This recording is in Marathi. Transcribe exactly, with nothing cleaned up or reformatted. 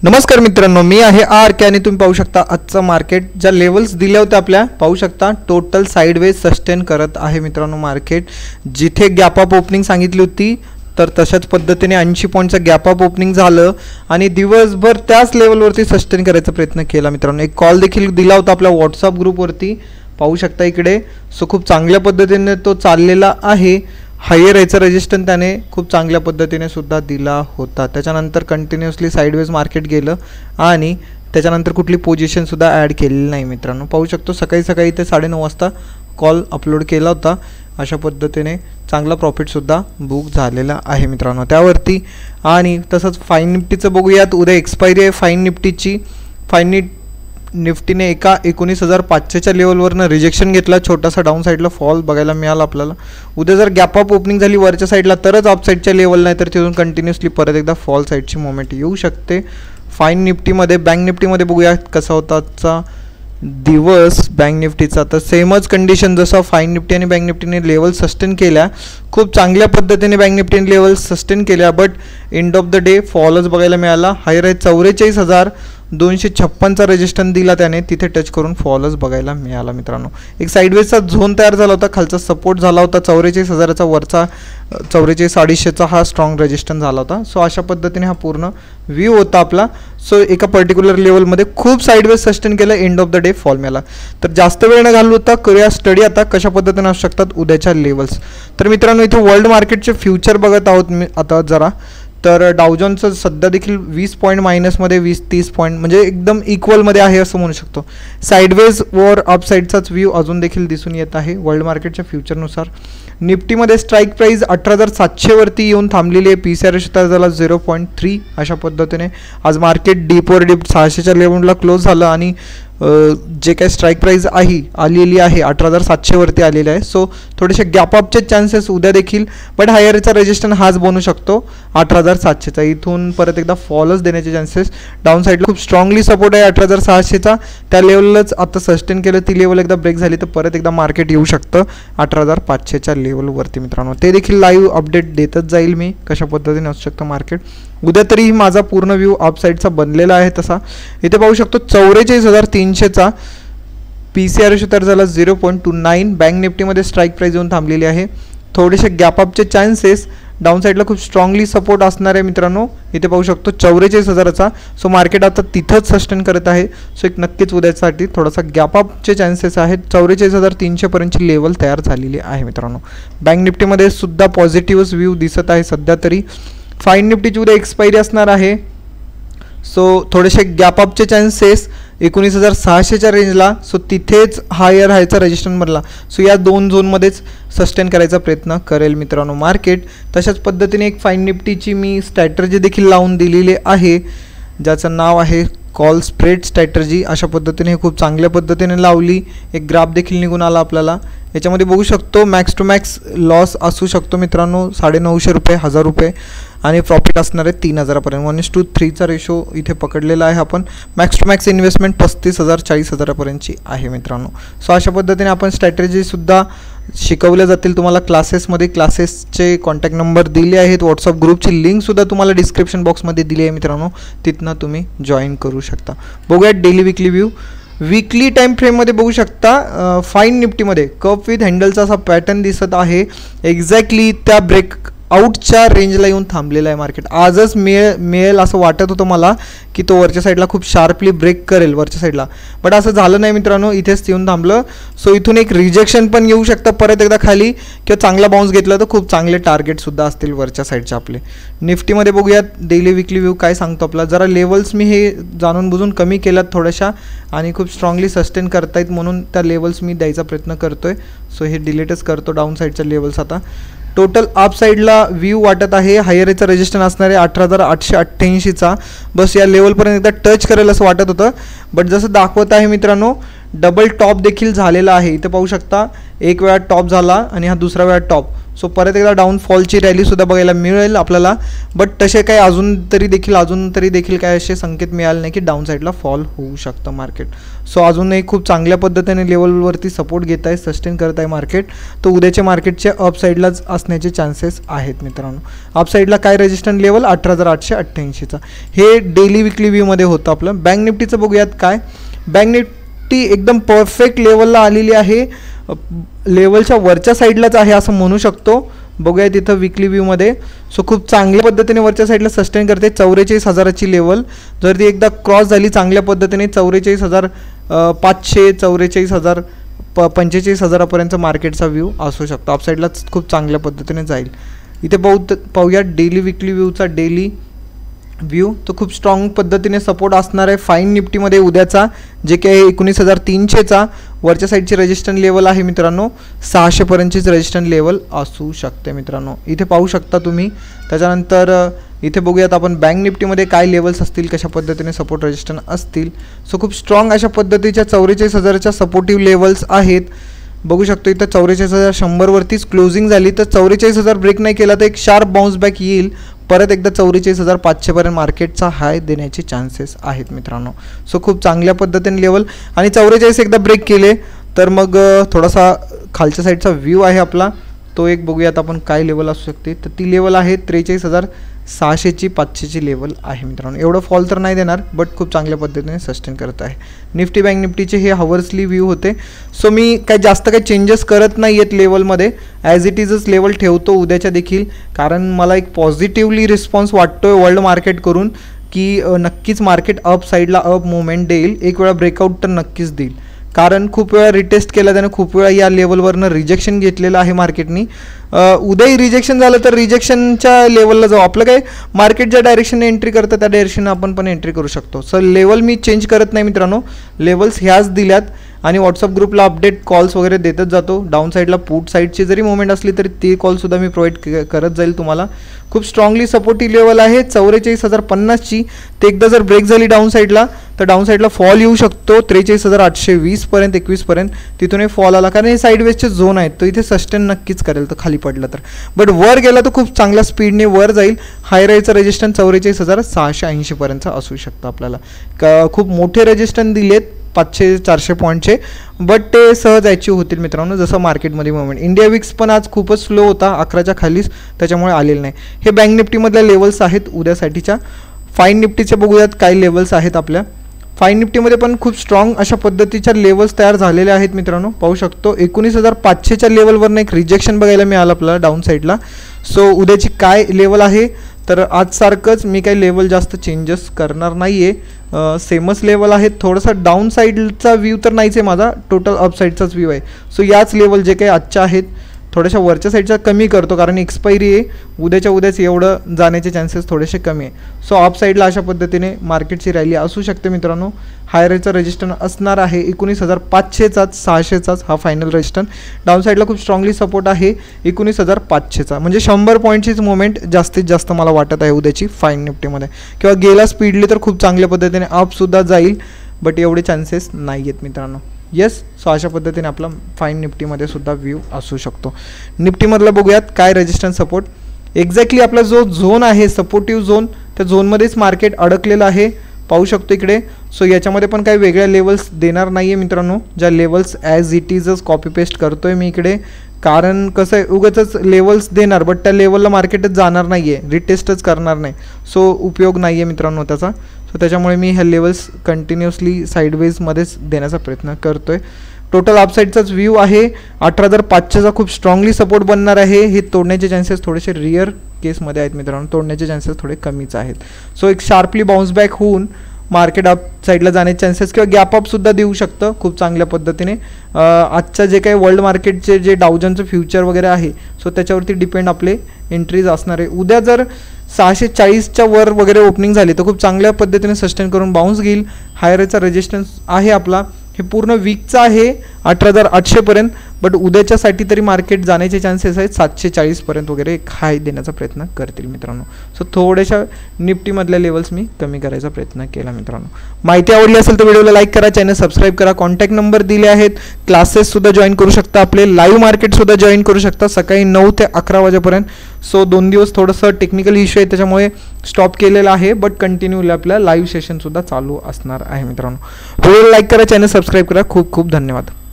नमस्कार मित्रांनो, मी आहे आर के आणि तुम्ही पाहू शकता आजचं मार्केट ज्या लेवल्स दिल्या होत्या आपल्या पाहू शकता टोटल साइडवेज सस्टेन करत आहे मित्रांनो। मार्केट जिथे गॅप अप ओपनिंग सांगितली होती तर तशाच पद्धतीने ऐंशी पॉईंटचा गॅप अप ओपनिंग झालं आणि दिवसभर त्याच लेवलवरती सस्टेन करायचा प्रयत्न केला मित्रांनो। एक कॉल देखील दिला होता आपल्या व्हॉट्सअप ग्रुपवरती पाहू शकता इकडे। सो खूप चांगल्या पद्धतीने तो चाललेला आहे। हायर याचा रेजिस्टन्स त्याने खूप चांगल्या पद्धतीने सुद्धा दिला होता। त्याच्यानंतर कंटिन्युअसली साइडवेज मार्केट गेलं आणि त्याच्यानंतर कुठली पोझिशन सुद्धा ॲड केलेली नाही मित्रांनो। पाहू शकतो सकाळी सकाळी ते साडेनऊ वाजता कॉल अपलोड केला होता। अशा पद्धतीने चांगला प्रॉफिट सुद्धा बुक झालेला आहे मित्रांनो त्यावरती। आणि तसंच फाईन निफ्टीचं बघूयात, उद्या एक्सपायरी आहे फाईन निफ्टीची। फाईन निफ्टी निफ्टीने एका एकोणीस हजार पाचशेच्या लेवलवरनं रिजेक्शन घेतला, छोटासा डाऊन साईडला फॉल बघायला मिळाला आपल्याला। उद्या जर गॅप अप ओपनिंग झाली वरच्या साईडला तरच अप साईडच्या लेवल, नाही तर तिथून कंटिन्युअसली परत एकदा फॉल साईडची मोमेंट येऊ शकते। फाईन निफ्टीमध्ये बँक निफ्टीमध्ये बघूया कसा होता आजचा दिवस बँक निफ्टीचा। तर सेमच कंडिशन जसं फाईन निफ्टी आणि बँक निफ्टीने लेवल सस्टेन केल्या, खूप चांगल्या पद्धतीने बँक निफ्टीने लेवल सस्टेन केल्या, but end of the day फॉलच बघायला मिळाला। हायर आहे चौवेचाळीस हजार दोनशे छप्पनचा रेजिस्टन्स दिला त्याने, तिथे टच करून फॉलच बघायला मिळाला मित्रांनो। एक साइडवेजचा झोन तयार झाला होता, खालचा सपोर्ट झाला होता चौवेचाळीस हजाराचा, वरचा चौवेचाळीस अडीचशेचा हा स्ट्रॉंग रेजिस्टन्स झाला होता। सो अशा पद्धतीने हा पूर्ण व्ह्यू होता आपला। सो एका पर्टिक्युलर लेवलमध्ये खूप साइडवेज सस्टेन केलं, end of the day fall मिळाला। तर जास्त वेळ न घालू होता करूया स्टडी आता कशा पद्धतीने असू शकतात उद्याच्या लेवल्स। तर मित्रांनो इथे वर्ल्ड मार्केटचे फ्युचर बघत आहोत मी आता जरा। तर डाउजोनचं सध्या देखील वीस पॉईंट मायनसमध्ये, वीस तीस पॉईंट म्हणजे एकदम इक्वलमध्ये आहे असं म्हणू शकतो। साइडवेज वर अप साईडचाच व्ह्यू अजून देखील दिसून येत आहे वर्ल्ड मार्केटच्या फ्युचरनुसार। निफ्टीमध्ये स्ट्राईक प्राईस अठरा हजार सातशेवरती येऊन थांबलेली आहे। पी सी आर सुद्धा झाला झिरो पॉईंट थ्री अशा पद्धतीने आज मार्केट डीपवर डीप सहाशेच्या लेवलला क्लोज झालं आणि जे काय स्ट्राईक प्राईस आहे आलेली आहे अठरा हजार सातशेवरती आलेली आहे। सो थोडेसे गॅप अपचे चान्सेस उद्या देखील, बट हायरचा रेजिस्टन्स हाच बनू शकतो अठरा हजार सातशेचा। इथून परत एकदा फॉलच देण्याचे चान्सेस डाऊन साईडला खूप स्ट्रॉंगली सपोर्ट आहे अठरा हजार सहाशेचा, त्या लेवललाच आता सस्टेन केलं, ती लेवल एकदा ब्रेक झाली तर परत एकदा मार्केट येऊ शकतं अठरा हजार पाचशेच्या लेवलवरती मित्रांनो। ते देखील लाईव्ह अपडेट देतच जाईल मी कशा पद्धतीने असू शकतं मार्केट उद्या। तरी माझा पूर्ण व्ह्यू अप साईडचा बनलेला आहे तसा। इथे पाहू शकतो चौवेचाळीस हजार तीनशेचा पी सी आर तर झाला zero point two nine. Bank निफ्टीमध्ये स्ट्राईक प्राईस येऊन थांबलेली आहे। थोडेसे गॅप अपचे चान्सेस डाऊन साईडला खूप स्ट्रॉंगली सपोर्ट असणार आहे मित्रांनो। इथे पाहू शकतो चौवेचाळीस हजाराचा। सो मार्केट आता तिथंच सस्टेन करत आहे। सो एक नक्कीच उद्यासाठी थोडासा गॅप अपचे चान्सेस आहेत। चौवेचाळीस हजार तीनशेपर्यंतची लेवल तयार झालेली आहे मित्रांनो। बँक निफ्टीमध्ये सुद्धा पॉझिटिव्ह व्ह्यू दिसत आहे सध्या तरी। फाईन निफ्टीची उद्या एक्सपायरी असणार आहे, सो थोडेसे गॅप अपचे चान्सेस एकोणीस हजार सहाशेच्या रेंजला। सो तिथेच हायर हायचा रेजिस्टन्स बनला, सो या दोन झोनमध्येच सस्टेन करायचा प्रयत्न करेल मित्रांनो मार्केट। तशाच पद्धतीने एक फाईन निफ्टीची मी स्ट्रॅटर्जी देखील लावून दिलेली आहे, ज्याचं नाव आहे कॉल स्प्रेड स्ट्रॅटर्जी। अशा पद्धतीने हे खूप चांगल्या पद्धतीने लावली। एक ग्राफ देखील निघून आला आपल्याला, याच्यामध्ये बघू शकतो मॅक्स टू मॅक्स लॉस असू शकतो मित्रांनो साडे नऊशे रुपये हजार रुपये आणि प्रॉफिट असणार आहे तीन हजारापर्यंत। वन इस टू थ्रीचा रेशो इथे पकडलेला आहे आपण। मॅक्स टू मॅक्स इन्व्हेस्टमेंट पस्तीस हजार चाळीस हजारापर्यंतची आहे मित्रांनो। सो अशा पद्धतीने आपण स्ट्रॅटेजीसुद्धा शिकवल्या जातील तुम्हाला क्लासेसमध्ये। क्लासेसचे कॉन्टॅक्ट नंबर दिले आहेत, व्हॉट्सअप ग्रुपची लिंकसुद्धा तुम्हाला डिस्क्रिप्शन बॉक्समध्ये दिली आहे मित्रांनो, तिथनं तुम्ही जॉईन करू शकता। बघूयात daily weekly view. Weekly time फ्रेममध्ये बघू शकता फाईन निफ्टीमध्ये कप विथ हँडलचा असा पॅटर्न दिसत आहे। एक्झॅक्टली त्या ब्रेक आउटच्या रेंजला येऊन थांबलेला आहे मार्केट। आजच मिळेल मिळेल असं वाटत होतं मला की तो वरच्या साईडला खूप शार्पली ब्रेक करेल वरच्या साईडला, बट असं झालं नाही मित्रांनो, इथेच येऊन थांबलं। सो इथून एक रिजेक्शन पण येऊ शकतं परत एकदा खाली, किंवा चांगला बाउन्स घेतला तर खूप चांगले टार्गेटसुद्धा असतील वरच्या साईडचे आपले। निफ्टीमध्ये बघूयात डेली विकली व्ह्यू काय सांगतो आपला। जरा लेवल्स मी हे जाणून बुजून कमी केल्यात थोड्याशा आणि खूप स्ट्रॉंगली सस्टेन करतायत म्हणून त्या लेवल्स मी द्यायचा प्रयत्न करतोय। सो हे डिलीटच करतो डाऊन साईडच्या लेवल्स आता। टोटल अप साईडला व्ह्यू वाटत आहे हायरचा रेजिस्टन्स असणार आहे अठरा हजार आठशे अठ्ठ्याऐंशीचा। बस या लेवलपर्यंत एकदा टच करेल असं वाटत होतं, बट जसं दाखवत आहे मित्रांनो डबल टॉप देखील झालेला आहे। इथे पाहू शकता एक वेळा टॉप झाला आणि हा दुसरा वेळा टॉप. सो परत एकदा डाऊनफॉलची रॅलीसुद्धा बघायला मिळेल आपल्याला. बट तसे काही अजून तरी देखील अजून तरी देखील काय असे संकेत मिळाले नाही की डाऊन साईडला फॉल होऊ शकतं मार्केट. सो अजूनही खूप चांगल्या पद्धतीने लेवलवरती सपोर्ट घेत आहे, सस्टेन करत आहे मार्केट. तर उद्याच्या मार्केटचे अप साईडलाच असण्याचे चान्सेस आहेत मित्रांनो. अप साईडला काय रेजिस्टन्स लेवल अठरा हजार आठशे अठ्ठ्याऐंशीचा. हे डेली विकली व्ह्यूमध्ये होतं आपलं. बँक निफ्टीचं बघूयात काय. बँक निफ्टी एकदम परफेक्ट लेवलला आलेली आहे, लेवलच्या वरच्या साईडलाच आहे असं म्हणू शकतो. बघूया तिथं विकली व्ह्यूमध्ये. सो खूप चांगल्या पद्धतीने वरच्या साईडला सस्टेन करते. चौवेचाळीस हजाराची लेवल जर ती एकदा क्रॉस झाली चांगल्या पद्धतीने चौवेचाळीस हजार पाचशे चौवेचाळीस हजार प पंचेचाळीस हजारापर्यंत मार्केटचा व्ह्यू असू शकतो. अपसाईडलाच खूप चांगल्या पद्धतीने जाईल. इथे पाहू पाहूया डेली विकली व्ह्यूचा डेली व्ह्यू. तो खूप स्ट्रॉंग पद्धतीने सपोर्ट असणार आहे फाईन निफ्टीमध्ये उद्याचा, जे की आहे एकोणीस हजार तीनशेचा. वरच्या साईडची रेजिस्टन्स लेवल आहे मित्रांनो सहाशेपर्यंतचीच रेजिस्टन्स लेवल असू शकते मित्रांनो. इथे पाहू शकता तुम्ही. त्याच्यानंतर इथे बघूयात आपण बँक निफ्टीमध्ये काय लेवल्स असतील, कशा पद्धतीने सपोर्ट रेजिस्टन्स असतील. सो खूप स्ट्रॉंग अशा पद्धतीच्या चौवेचाळीस हजाराच्या सपोर्टिव्ह लेवल्स आहेत. बघू शकतो इथं चौवेचाळीस हजार शंभरवरतीच क्लोजिंग झाली. तर चौवेचाळीस हजार ब्रेक नाही केला तर एक शार्प बाउन्स बॅक येईल. परत एकदा चौवेचाळीस हजार पाचशेपर्यंत मार्केटचा हाय देण्याचे चान्सेस आहेत मित्रांनो. सो खूप चांगल्या पद्धतीने लेवल आणि चौवेचाळीस एकदा ब्रेक केले तर मग थोडासा खालच्या साईडचा व्ह्यू आहे आपला तो एक बघूयात आपण काय लेवल असू शकते. तर ती लेवल आहे त्रेचाळीस हजार सहाशेची पाचशेची लेवल आहे मित्रांनो. एवढं फॉल तर नाही देणार बट खूप चांगल्या पद्धतीने सस्टेन करत आहे. निफ्टी बँक निफ्टीचे हे हवर्सली व्ह्यू होते. सो मी काय जास्त काही चेंजेस करत नाही आहेत लेवलमध्ये, ॲज इट इजच लेवल ठेवतो उद्याच्या देखील. कारण मला एक पॉझिटिव्हली रिस्पॉन्स वाटतो आहे वर्ल्ड मार्केट करून की नक्कीच मार्केट अप साईडला अप मुवमेंट देईल. एक वेळा ब्रेकआउट तर नक्कीच देईल. कारण खूप वेळा रिटेस्ट केला त्यानं, खूप वेळा या लेवलवरनं रिजेक्शन घेतलेलं आहे मार्केटनी. उद्याही रिजेक्शन झालं तर रिजेक्शनच्या लेवलला जाऊ. आपलं काय मार्केट ज्या डायरेक्शनने एंट्री करतं त्या डायरेक्शनने आपण पण एंट्री करू शकतो. सो लेवल मी चेंज करत नाही मित्रांनो, लेवल्स ह्याच दिल्यात आणि व्हॉट्सअप ग्रुपला अपडेट कॉल्स वगैरे देतच जातो. डाऊन साईडला पुट साईडची जरी मुवमेंट असली तरी ती कॉलसुद्धा मी प्रोव्हाइड करत जाईल तुम्हाला. खूप स्ट्रॉंगली सपोर्टिव्ह लेवल आहे चौवेचाळीस हजार पन्नासची. ते एकदा जर ब्रेक झाली डाऊन साईडला तर डाऊन साईडला फॉल येऊ शकतो त्रेचाळीस हजार आठशे वीसपर्यंत एकवीसपर्यंत. तिथूनही फॉल आला कारण हे साईडवेजचे झोन आहेत, तो इथे सस्टेन नक्कीच करेल तर खाली पडलं तर. बट वर गेला तर खूप चांगल्या स्पीडने वर जाईल. हाय राईचं रेजिस्टन्स चौवेचाळीस हजार सहाशे ऐंशीपर्यंत असू शकतं आपल्याला. क खूप मोठे रेजिस्टन्स दिलेत पाचशे चारशे पॉईंटचे, बट ते सहज अचीव होतील मित्रांनो जसं मार्केटमध्ये मुवमेंट. इंडिया विक्स पण आज खूपच स्लो होता अकराच्या खालीच, त्याच्यामुळे आलेलं नाही. हे बँक निफ्टीमधल्या लेवल्स आहेत उद्यासाठीच्या. फाईन निफ्टीचे बघूयात काय लेवल्स आहेत आपल्या. फाईन निफ्टीमध्ये पण खूप स्ट्रॉंग अशा पद्धतीच्या लेवल्स तयार झालेल्या आहेत मित्रांनो. पाहू शकतो एकोणीस हजार पाचशेच्या लेवलवरनं एक रिजेक्शन बघायला मिळालं आपल्याला डाऊन साईडला. सो उद्याची काय लेवल आहे तर आजसारखंच मी काही लेवल जास्त चेंजेस करणार नाही आहे. सेमच लेवल आहेत. थोडासा डाऊन साईडचा व्ह्यू तर नाहीच आहे माझा, टोटल अप साईडचाच व्ह्यू आहे. सो याच लेवल जे काही आजच्या आहेत थोड्याशा वरच्या साईडच्या कमी करतो कारण एक्सपायरी आहे. उद्याच्या उद्याच एवढं जाण्याचे चान्सेस थोडेसे कमी आहे. सो अप साईडला अशा पद्धतीने मार्केटची रॅली असू शकते मित्रांनो. हाय रेटचा रेजिस्टन्स असणार आहे एकोणीस हजार पाचशेचाच सहाशेचाच हा फायनल रेजिस्टन्स. डाऊन साईडला खूप स्ट्रॉंगली सपोर्ट आहे एकोणीस हजार पाचशेचा. म्हणजे शंभर पॉईंटचीच मुवमेंट जास्तीत जास्त मला वाटत आहे उद्याची फाईन निफ्टीमध्ये. किंवा गेला स्पीडली तर खूप चांगल्या पद्धतीने अपसुद्धा जाईल, बट एवढे चान्सेस नाही आहेत मित्रांनो. येस, सो अशा पद्धतीने आपला फाईन निफ्टीमध्ये सुद्धा व्ह्यू असू शकतो. निफ्टीमधलं बघूयात काय रेजिस्टन्स सपोर्ट. एक्झॅक्टली आपला जो झोन आहे सपोर्टिव्ह झोन त्या झोनमध्येच मार्केट अडकलेलं आहे. पाहू शकतो इकडे. सो याच्यामध्ये पण काही वेगळ्या लेवल्स देणार नाही आहे मित्रांनो. ज्या लेवल्स ॲज इट इजच कॉपी पेस्ट करतो आहे मी इकडे. कारण कसं आहे उगाचच लेवल्स देणार बट त्या लेवलला मार्केटच जाणार नाही आहे, रिटेस्टच करणार नाही. सो उपयोग नाही आहे मित्रांनो त्याचा. सो त्याच्यामुळे मी ह्या लेवल्स कंटिन्युअसली साईडवेजमध्येच देण्याचा प्रयत्न करतो आहे. टोटल अपसाईडचाच व्ह्यू आहे. अठरा हजार पाचशेचा खूप स्ट्रॉंगली सपोर्ट बनणार आहे. हे तोडण्याचे चान्सेस थोडेसे रिअर केसमध्ये आहेत मित्रांनो, तोडण्याचे चान्सेस थोडे कमीच आहेत. सो एक शार्पली बाउन्स बॅक होऊन मार्केट अप साईडला जाण्याचे चान्सेस किंवा गॅप अपसुद्धा देऊ शकतं खूप चांगल्या पद्धतीने. आजच्या जे काही वर्ल्ड मार्केटचे जे डाउजनचं फ्युचर वगैरे आहे सो त्याच्यावरती डिपेंड आपले एंट्रीज असणार आहे. उद्या जर सहाशे चाळीसच्या वर वगैरे ओपनिंग झाली तर खूप चांगल्या पद्धतीने सस्टेन करून बाउन्स घेईल. हायरचा रेजिस्टन्स आहे आपला हे पूर्ण वीकचा आहे अठरा हजार आठशेपर्यंत, बट उद्याच्यासाठी तरी मार्केट जाण्याचे चान्सेस आहेत सातशे चाळीसपर्यंत वगैरे एक हाय देण्याचा प्रयत्न करतील मित्रांनो. सो थोड्याशा निफ्टीमधल्या लेवल्स मी कमी करायचा प्रयत्न केला मित्रांनो. माहिती आवडली असेल तर व्हिडिओला लाईक करा, चॅनल सबस्क्राईब करा. कॉन्टॅक्ट नंबर दिले आहेत, क्लासेससुद्धा जॉईन करू शकता, आपले लाईव्ह मार्केटसुद्धा जॉईन करू शकता सकाळी नऊ ते अकरा वाजेपर्यंत. सो दोन दिवस थोडंसं टेक्निकल इश्यू आहे त्याच्यामुळे स्टॉप केलेला आहे, बट कंटिन्यूली आपल्या लाईव्ह सेशनसुद्धा चालू असणार आहे मित्रांनो. व्हिडिओला लाईक करा, चॅनल सबस्क्राईब करा. खूप खूप धन्यवाद.